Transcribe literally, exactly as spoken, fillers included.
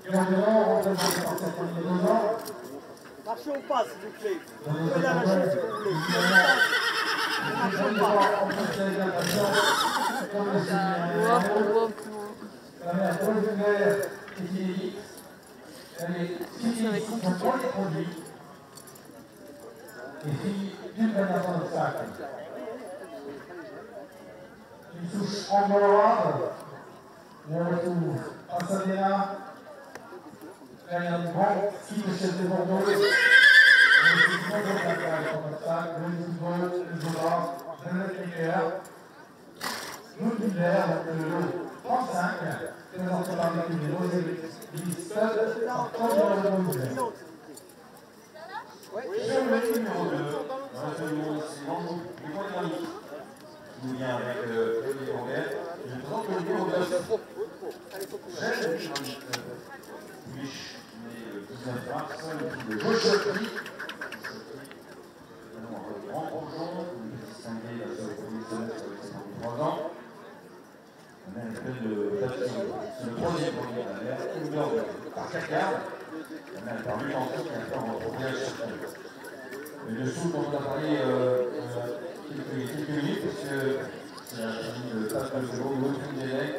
Gouvernement représenté par cette année deux ans. Marchez au pas, s'il vous plaît. Vous pouvez la lâcher si vous voulez. Marchez au pas. La mère Paul-Vert est inédite. Elle est fille de premier produit et fille d'une dernière d'obstacle. Une souche anglo-arabe, où on retrouve Pasadena, derrière une grande fille de chef de Bordeaux, et c'est une grande attaque comme obstacle, le football, le Zola, le nucléaire, le nucléaire, donc le lot trente-cinq, présenté par l'équipe des Rosé Stud, par Claude Leroy. Sur le numéro deux, dans la numéro suivant, du point de qui nous vient avec le Olivier Robert. Je vous présente le numéro neuf. Gênes Buich, né le dix-neuf mars, le de Jochotry. Un nom encore grand bourgeon, il est distingué sur le premier semestre avec cinquante-trois ans. On a une espèce de Tatillon. C'est le troisième premier de la mer, une heure par Cacard. On a par Lutantique et un peu en retrouvé circuit. Le dessous dont on a parlé euh, euh, quelques, quelques minutes, parce que c'est un famille de tasse de zéro, l'autre des legs,